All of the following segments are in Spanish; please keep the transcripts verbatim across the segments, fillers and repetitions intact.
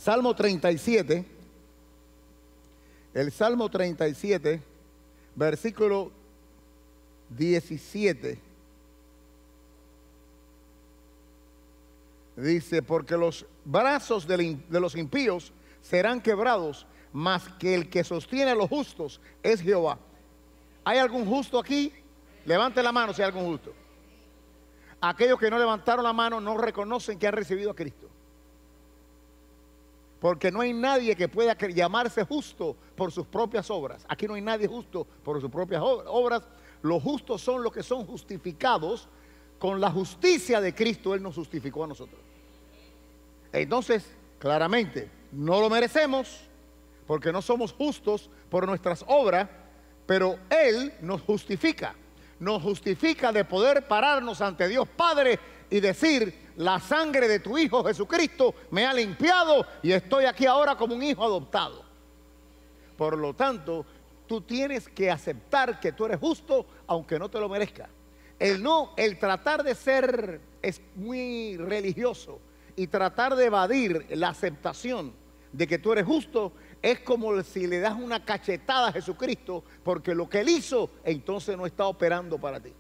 Salmo treinta y siete, el Salmo treinta y siete, versículo diecisiete, dice: porque los brazos de los impíos serán quebrados, mas que el que sostiene a los justos es Jehová. ¿Hay algún justo aquí? Levante la mano si hay algún justo. Aquellos que no levantaron la mano no reconocen que han recibido a Cristo. Porque no hay nadie que pueda llamarse justo por sus propias obras. Aquí no hay nadie justo por sus propias obras. Los justos son los que son justificados con la justicia de Cristo. Él nos justificó a nosotros. Entonces, claramente, no lo merecemos porque no somos justos por nuestras obras, pero Él nos justifica. Nos justifica de poder pararnos ante Dios Padre y decir: la sangre de tu Hijo Jesucristo me ha limpiado y estoy aquí ahora como un hijo adoptado. Por lo tanto, tú tienes que aceptar que tú eres justo aunque no te lo merezca. El no, el tratar de ser es muy religioso y tratar de evadir la aceptación de que tú eres justo es como si le das una cachetada a Jesucristo porque lo que Él hizo entonces no está operando para ti.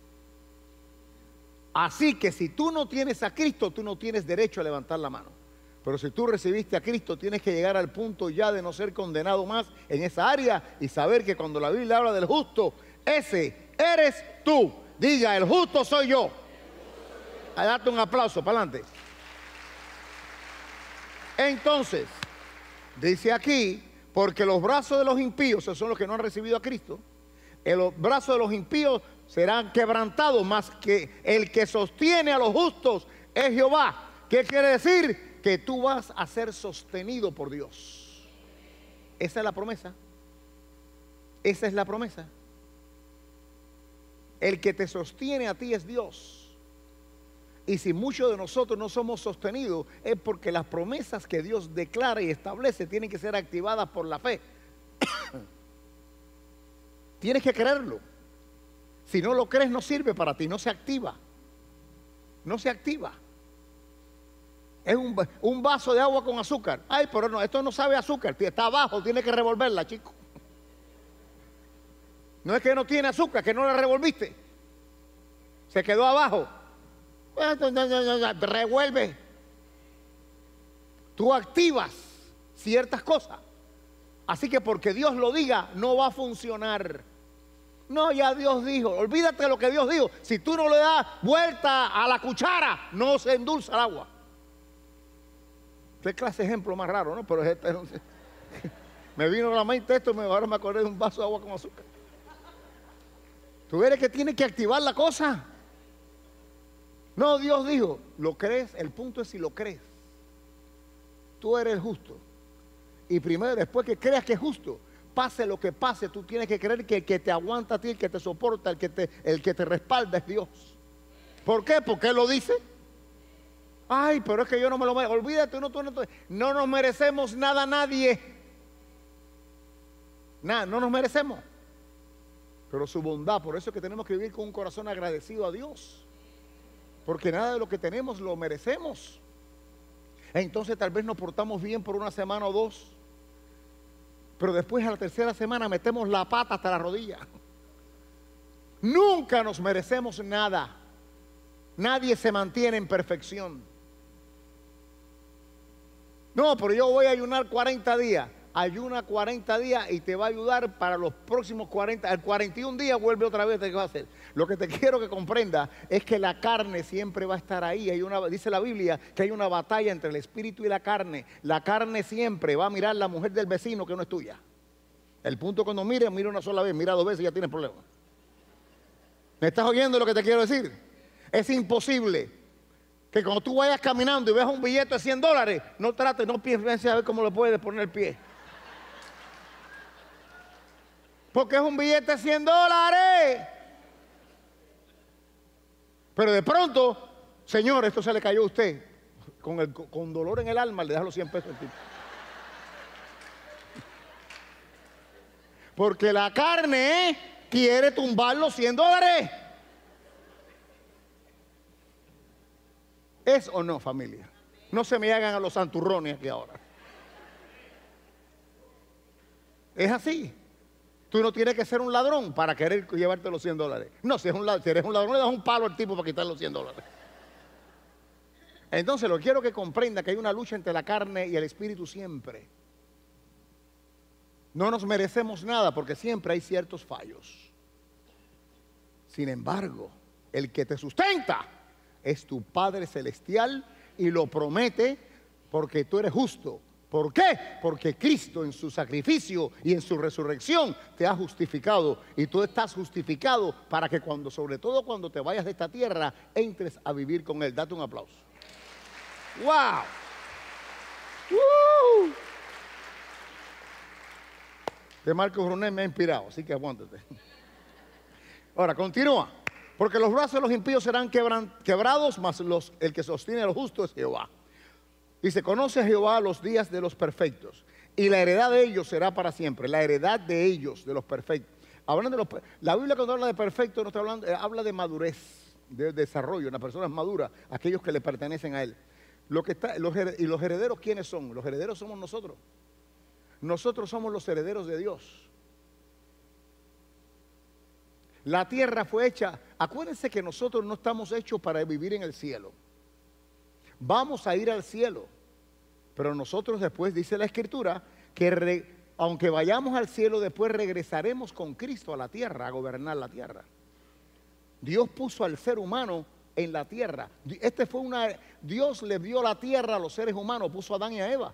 Así que si tú no tienes a Cristo, tú no tienes derecho a levantar la mano. Pero si tú recibiste a Cristo, tienes que llegar al punto ya de no ser condenado más en esa área y saber que cuando la Biblia habla del justo, ese eres tú. Diga: el justo soy yo. A darte un aplauso, para adelante. Entonces, dice aquí: porque los brazos de los impíos, esos son los que no han recibido a Cristo, los brazos de los impíos serán quebrantados, más que el que sostiene a los justos es Jehová. ¿Qué quiere decir? Que tú vas a ser sostenido por Dios. Esa es la promesa. Esa es la promesa. El que te sostiene a ti es Dios. Y si muchos de nosotros no somos sostenidos, es porque las promesas que Dios declara y establece tienen que ser activadas por la fe. Tienes que creerlo. Si no lo crees, no sirve para ti, no se activa. No se activa. Es un, un vaso de agua con azúcar. Ay, pero no, esto no sabe a azúcar, está abajo, tiene que revolverla, chico. No es que no tiene azúcar, que no la revolviste. Se quedó abajo. Revuelve. Tú activas ciertas cosas. Así que porque Dios lo diga, no va a funcionar. No, ya Dios dijo. Olvídate de lo que Dios dijo. Si tú no le das vuelta a la cuchara, no se endulza el agua. ¿Qué clase de ejemplo más raro, no? Pero este, no sé. Me vino a la mente esto, ahora me acordé de un vaso de agua con azúcar. Tú eres que tienes que activar la cosa. No, Dios dijo, ¿lo crees? El punto es si lo crees. Tú eres justo. Y primero, después que creas que es justo, pase lo que pase, tú tienes que creer que el que te aguanta a ti, el que te soporta, el que te, el que te respalda es Dios. ¿Por qué? Porque Él lo dice. Ay, pero es que yo no me lo merezco. Olvídate, no, tú, no, tú, no nos merecemos nada, nadie. Nada, no nos merecemos. Pero su bondad, por eso es que tenemos que vivir con un corazón agradecido a Dios. Porque nada de lo que tenemos lo merecemos. Entonces tal vez nos portamos bien por una semana o dos, pero después a la tercera semana metemos la pata hasta la rodilla. Nunca nos merecemos nada. Nadie se mantiene en perfección. No, pero yo voy a ayunar cuarenta días. Ayuna cuarenta días y te va a ayudar para los próximos cuarenta. Al cuarenta y un días vuelve otra vez. ¿Qué va a hacer? Lo que te quiero que comprenda es que la carne siempre va a estar ahí. Hay una, dice la Biblia que hay una batalla entre el espíritu y la carne. La carne siempre va a mirar la mujer del vecino que no es tuya. El punto cuando mire, mira una sola vez, mira dos veces y ya tienes problemas. ¿Me estás oyendo lo que te quiero decir? Es imposible que cuando tú vayas caminando y veas un billete de cien dólares, no trates, no pienses a ver cómo le puedes poner el pie. Porque es un billete de cien dólares. Pero de pronto, Señor, esto se le cayó a usted. Con, el, con dolor en el alma le das los cien pesos al tipo. Porque la carne quiere tumbar los cien dólares. ¿Es o no, familia? No se me hagan a los santurrones aquí ahora. Es así. Tú no tienes que ser un ladrón para querer llevarte los cien dólares. No, si, es un, si eres un ladrón, le das un palo al tipo para quitar los cien dólares. Entonces, lo quiero que comprenda que hay una lucha entre la carne y el espíritu siempre. No nos merecemos nada porque siempre hay ciertos fallos. Sin embargo, el que te sustenta es tu Padre Celestial y lo promete porque tú eres justo. ¿Por qué? Porque Cristo en su sacrificio y en su resurrección te ha justificado. Y tú estás justificado para que cuando, sobre todo cuando te vayas de esta tierra, entres a vivir con Él. Date un aplauso. ¡Wow! ¡Woo! De Marcos Brunet me ha inspirado, así que aguántate. Ahora, continúa. Porque los brazos de los impíos serán quebran, quebrados, mas los, el que sostiene a los justos es Jehová. Dice, conoce a Jehová los días de los perfectos, y la heredad de ellos será para siempre. La heredad de ellos, de los perfectos. Hablando de los, la Biblia cuando habla de perfecto, no está hablando, eh, habla de madurez, de desarrollo. Una persona es madura, aquellos que le pertenecen a Él. Lo que está, los, ¿y los herederos quiénes son? Los herederos somos nosotros. Nosotros somos los herederos de Dios. La tierra fue hecha, acuérdense que nosotros no estamos hechos para vivir en el cielo. Vamos a ir al cielo, pero nosotros después, dice la Escritura, que re, aunque vayamos al cielo, después regresaremos con Cristo a la tierra, a gobernar la tierra. Dios puso al ser humano en la tierra. Este fue una, Dios le dio la tierra a los seres humanos, puso a Adán y a Eva.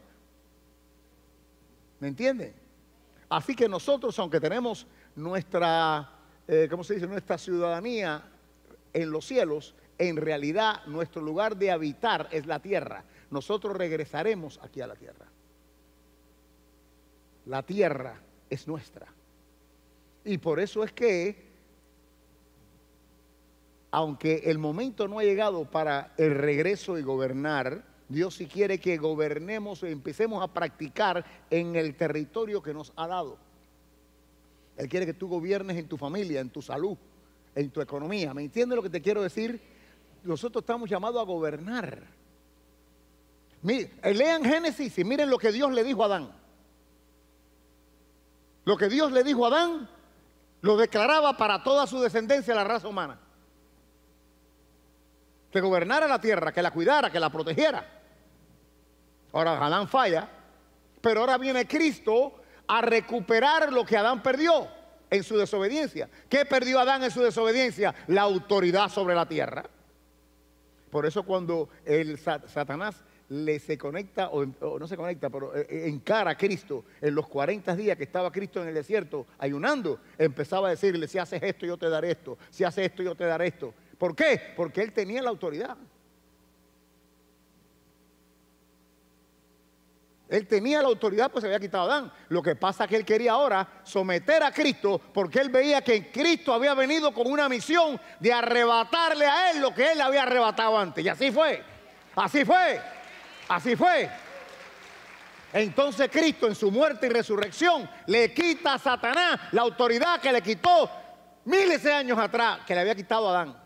¿Me entienden? Así que nosotros, aunque tenemos nuestra, eh, ¿cómo se dice? Nuestra ciudadanía en los cielos, en realidad nuestro lugar de habitar es la tierra. Nosotros regresaremos aquí a la tierra. La tierra es nuestra. Y por eso es que, aunque el momento no ha llegado para el regreso y gobernar, Dios sí quiere que gobernemos y empecemos a practicar en el territorio que nos ha dado. Él quiere que tú gobiernes en tu familia, en tu salud, en tu economía. ¿Me entiendes lo que te quiero decir? Nosotros estamos llamados a gobernar. Miren, lean Génesis y miren lo que Dios le dijo a Adán. Lo que Dios le dijo a Adán, lo declaraba para toda su descendencia, la raza humana. Que gobernara la tierra, que la cuidara, que la protegiera. Ahora Adán falla, pero ahora viene Cristo a recuperar lo que Adán perdió en su desobediencia. ¿Qué perdió Adán en su desobediencia? La autoridad sobre la tierra. Por eso cuando el Satanás le se conecta, o, o no se conecta, pero encara a Cristo en los cuarenta días que estaba Cristo en el desierto ayunando, empezaba a decirle, si haces esto yo te daré esto, si haces esto yo te daré esto. ¿Por qué? Porque él tenía la autoridad. Él tenía la autoridad, pues se había quitado a Adán. Lo que pasa es que él quería ahora someter a Cristo, porque él veía que Cristo había venido con una misión de arrebatarle a él lo que él le había arrebatado antes. Y así fue, así fue, así fue. Entonces Cristo en su muerte y resurrección le quita a Satanás la autoridad que le quitó miles de años atrás, que le había quitado a Adán.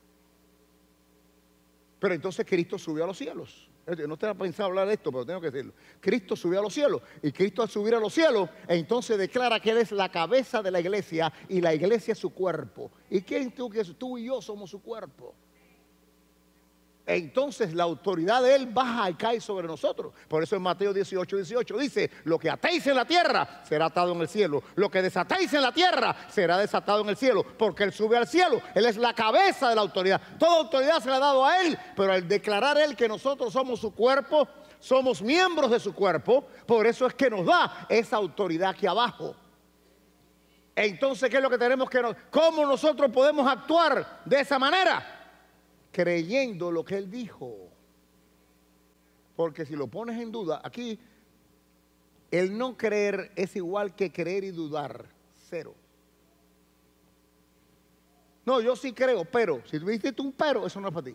Pero entonces Cristo subió a los cielos. No te pensado hablar de esto, pero tengo que decirlo. Cristo subió a los cielos, y Cristo al subir a los cielos, entonces declara que Él es la cabeza de la iglesia, y la iglesia es su cuerpo. ¿Y quién tú que tú y yo somos su cuerpo? Entonces la autoridad de Él baja y cae sobre nosotros. Por eso en Mateo dieciocho, dieciocho dice, lo que atéis en la tierra será atado en el cielo, lo que desatéis en la tierra será desatado en el cielo, porque Él sube al cielo, Él es la cabeza de la autoridad. Toda autoridad se la ha dado a Él, pero al declarar Él que nosotros somos su cuerpo, somos miembros de su cuerpo, por eso es que nos da esa autoridad aquí abajo. Entonces, ¿qué es lo que tenemos que nos, cómo nosotros podemos actuar de esa manera? Creyendo lo que Él dijo. Porque si lo pones en duda, aquí el no creer es igual que creer y dudar. Cero. No, yo sí creo, pero si tuviste un pero, eso no es para ti.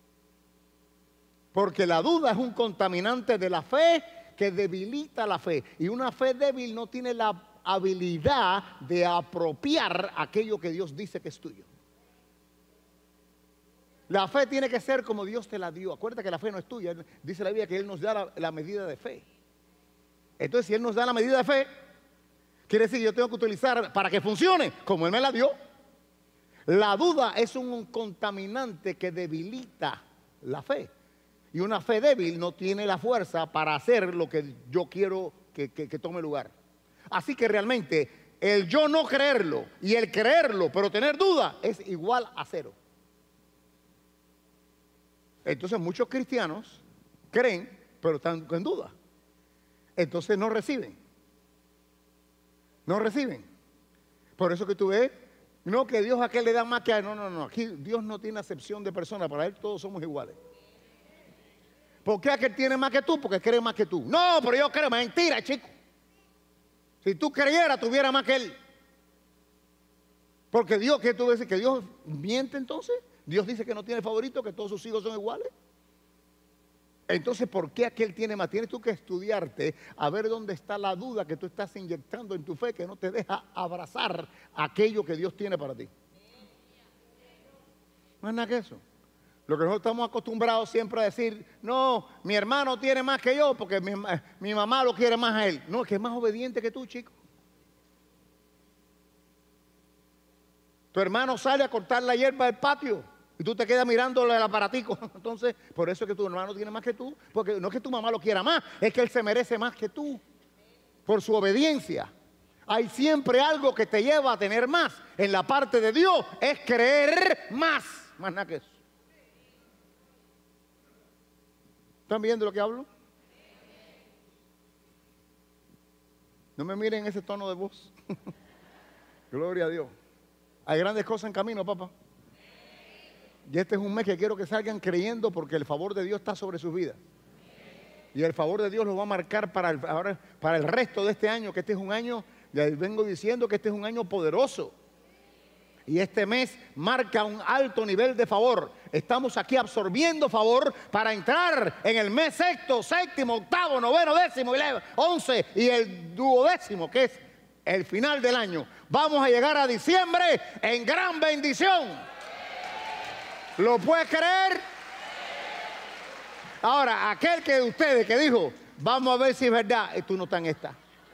Porque la duda es un contaminante de la fe que debilita la fe. Y una fe débil no tiene la habilidad de apropiar aquello que Dios dice que es tuyo. La fe tiene que ser como Dios te la dio. Acuérdate que la fe no es tuya. Dice la Biblia que Él nos da la, la medida de fe. Entonces, si Él nos da la medida de fe, Quiere decir que yo tengo que utilizar para que funcione como Él me la dio. La duda es un contaminante que debilita la fe. Y una fe débil no tiene la fuerza para hacer lo que yo quiero que, que, que tome lugar. Así que realmente el yo no creerlo y el creerlo pero tener duda es igual a cero. Entonces muchos cristianos creen pero están en duda. Entonces no reciben. No reciben. Por eso que tú ves, no que Dios a aquel le da más que a él. No, no, no. Aquí Dios no tiene acepción de persona. Para Él todos somos iguales. ¿Por qué aquel tiene más que tú? Porque cree más que tú. No, pero yo creo. Mentira, chico. Si tú creyeras, tuviera más que Él. Porque Dios, ¿qué tú dices? ¿Que Dios miente entonces? Dios dice que no tiene favorito, que todos sus hijos son iguales. Entonces, ¿por qué aquel tiene más? Tienes tú que estudiarte a ver dónde está la duda que tú estás inyectando en tu fe que no te deja abrazar aquello que Dios tiene para ti. No es nada que eso. Lo que nosotros estamos acostumbrados siempre a decir, no, mi hermano tiene más que yo porque mi, mi mamá lo quiere más a él. No, es que es más obediente que tú, chico. Tu hermano sale a cortar la hierba del patio y tú te quedas mirándole el aparatico. Entonces, por eso es que tu hermano tiene más que tú. Porque no es que tu mamá lo quiera más, es que él se merece más que tú. Por su obediencia. Hay siempre algo que te lleva a tener más. En la parte de Dios es creer más. Más nada que eso. ¿Están viendo lo que hablo? No me miren ese tono de voz. Gloria a Dios. Hay grandes cosas en camino, papá. Y este es un mes que quiero que salgan creyendo porque el favor de Dios está sobre sus vidas. Y el favor de Dios los va a marcar para el, ahora, para el resto de este año, que este es un año, les vengo diciendo que este es un año poderoso. Y este mes marca un alto nivel de favor. Estamos aquí absorbiendo favor para entrar en el mes sexto, séptimo, octavo, noveno, décimo, once y el duodécimo, que es el final del año. Vamos a llegar a diciembre en gran bendición. ¿Lo puedes creer? Ahora, aquel que de ustedes que dijo, vamos a ver si es verdad, tú no estás en esta.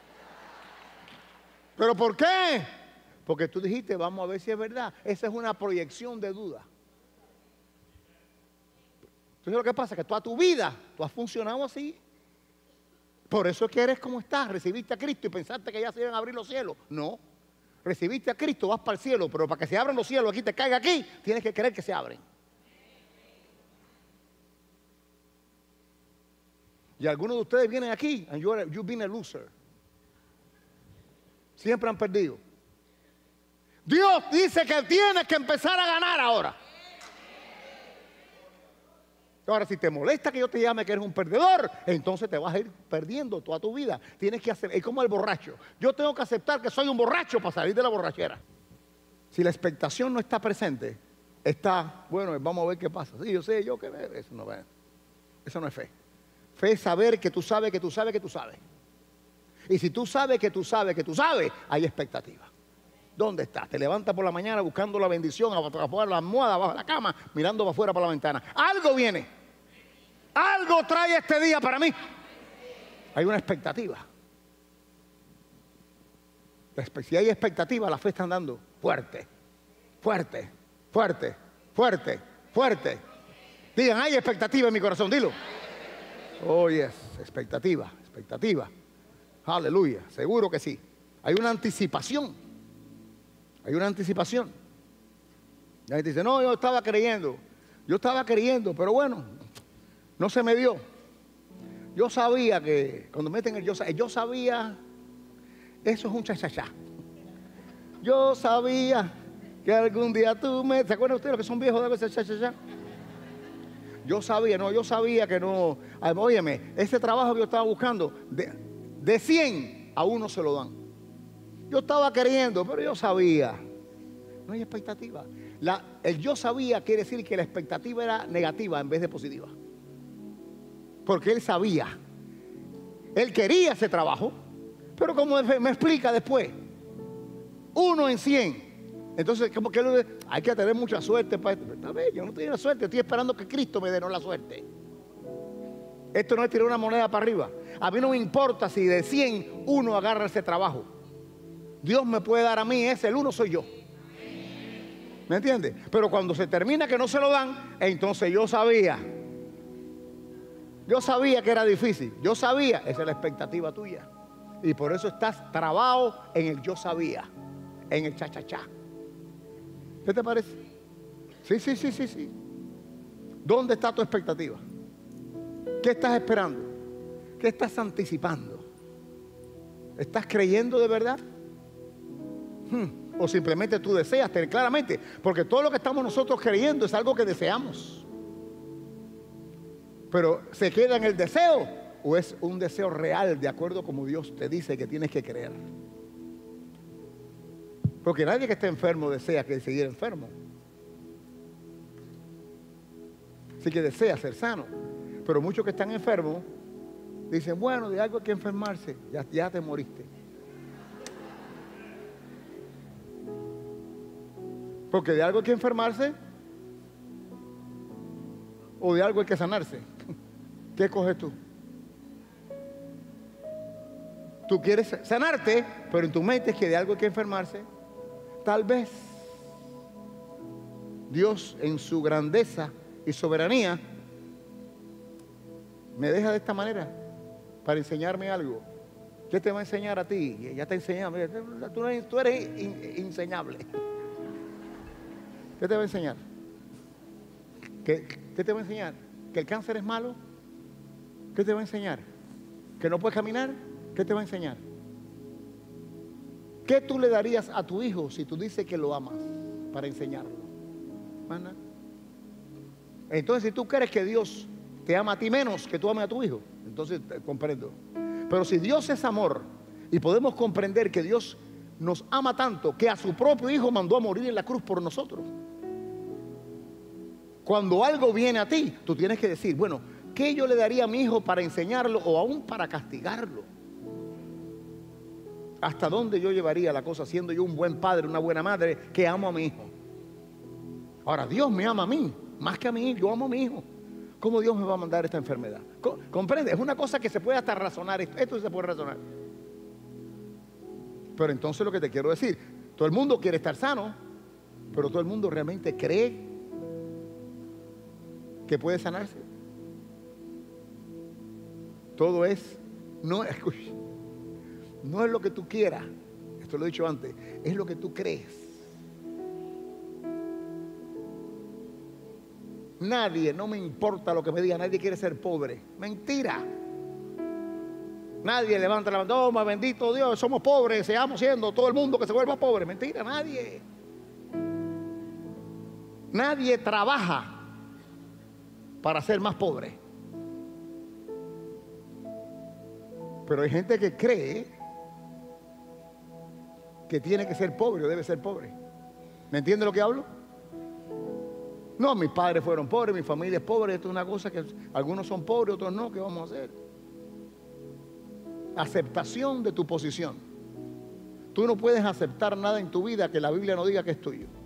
¿Pero por qué? Porque tú dijiste, vamos a ver si es verdad. Esa es una proyección de duda. Entonces lo que pasa es que toda tu vida tú has funcionado así. Por eso es que eres como estás. Recibiste a Cristo y pensaste que ya se iban a abrir los cielos. No. Recibiste a Cristo, vas para el cielo, pero para que se abran los cielos, aquí te caiga aquí, tienes que creer que se abren. Y algunos de ustedes vienen aquí and you're, you've been a loser. Siempre han perdido. Dios dice que tienes que empezar a ganar ahora. Ahora, si te molesta que yo te llame que eres un perdedor, entonces te vas a ir perdiendo toda tu vida. Tienes que hacer, es como el borracho. Yo tengo que aceptar que soy un borracho para salir de la borrachera. Si la expectación no está presente, está, bueno, vamos a ver qué pasa. Sí, yo sé, yo que eso no, eso no es fe. Fe es saber que tú sabes, que tú sabes, que tú sabes. Y si tú sabes que tú sabes, que tú sabes, hay expectativa. ¿Dónde estás? Te levantas por la mañana buscando la bendición, abajo la almohada, abajo la cama, mirando para afuera por la ventana. Algo viene. Algo trae este día para mí. Hay una expectativa. Si hay expectativa, la fe está andando fuerte, fuerte, fuerte, fuerte, fuerte. Digan, hay expectativa en mi corazón, dilo. Oh, yes, expectativa, expectativa. Aleluya, seguro que sí. Hay una anticipación. Hay una anticipación. La gente dice, no, yo estaba creyendo. Yo estaba creyendo, pero bueno, no se me dio. Yo sabía que, cuando meten el yo, yo sabía, eso es un chachachá. Yo sabía que algún día tú me... ¿Se acuerdan ustedes los que son viejos de veces chachachá? Yo sabía, no, yo sabía que no... Óyeme, ese trabajo que yo estaba buscando, de, de cien a uno se lo dan. Yo estaba queriendo, pero yo sabía. No hay expectativa. La, el yo sabía quiere decir que la expectativa era negativa en vez de positiva. Porque él sabía. Él quería ese trabajo, pero como me explica después, uno en cien. Entonces, como que hay que tener mucha suerte para esto. Está bien, yo no tengo la suerte, estoy esperando que Cristo me dé no la suerte. Esto no es tirar una moneda para arriba. A mí no me importa si de cien uno agarra ese trabajo. Dios me puede dar a mí es el uno, soy yo. ¿Me entiendes? Pero cuando se termina que no se lo dan, entonces yo sabía. Yo sabía que era difícil. Yo sabía, esa es la expectativa tuya. Y por eso estás trabado en el yo sabía, en el cha-cha-cha. ¿Qué te parece? Sí, sí, sí, sí, sí. ¿Dónde está tu expectativa? ¿Qué estás esperando? ¿Qué estás anticipando? ¿Estás creyendo de verdad? Hmm. O simplemente tú deseas tener claramente, porque todo lo que estamos nosotros creyendo es algo que deseamos. Pero ¿se queda en el deseo o es un deseo real de acuerdo como Dios te dice que tienes que creer? Porque nadie que esté enfermo desea que seguir enfermo. Así que desea ser sano. Pero muchos que están enfermos dicen, bueno, de algo hay que enfermarse, ya, ya te moriste. Porque de algo hay que enfermarse o de algo hay que sanarse. ¿Qué coges tú? Tú quieres sanarte, pero en tu mente es que de algo hay que enfermarse. Tal vez Dios en su grandeza y soberanía me deja de esta manera para enseñarme algo. ¿Qué te va a enseñar a ti? Ya te enseñado. Tú eres inenseñable. ¿Qué te va a enseñar? ¿Qué, ¿Qué te va a enseñar? ¿Que el cáncer es malo? ¿Qué te va a enseñar? ¿Que no puedes caminar? ¿Qué te va a enseñar? ¿Qué tú le darías a tu hijo si tú dices que lo amas para enseñarlo? ¿Mana? Entonces, si tú crees que Dios te ama a ti menos que tú ames a tu hijo, entonces te comprendo. Pero si Dios es amor y podemos comprender que Dios nos ama tanto que a su propio hijo mandó a morir en la cruz por nosotros. Cuando algo viene a ti, tú tienes que decir, bueno, ¿qué yo le daría a mi hijo para enseñarlo o aún para castigarlo? ¿Hasta dónde yo llevaría la cosa siendo yo un buen padre, una buena madre que amo a mi hijo? Ahora, Dios me ama a mí, más que a mí, yo amo a mi hijo. ¿Cómo Dios me va a mandar esta enfermedad? ¿Comprende? Es una cosa que se puede hasta razonar. Esto, esto se puede razonar. Pero entonces lo que te quiero decir, todo el mundo quiere estar sano, pero todo el mundo realmente cree que puede sanarse. Todo es, no, no es lo que tú quieras, esto lo he dicho antes, es lo que tú crees. Nadie, no me importa lo que me diga, nadie quiere ser pobre. Mentira. Nadie levanta la mano, oh, bendito Dios, somos pobres, seamos siendo todo el mundo que se vuelva pobre. Mentira, nadie. Nadie trabaja para ser más pobre. Pero hay gente que cree que tiene que ser pobre o debe ser pobre. ¿Me entiende lo que hablo? No, mis padres fueron pobres, mi familia es pobre. Esto es una cosa que algunos son pobres, otros no. ¿Qué vamos a hacer? Aceptación de tu posición. Tú no puedes aceptar nada en tu vida que la Biblia no diga que es tuyo.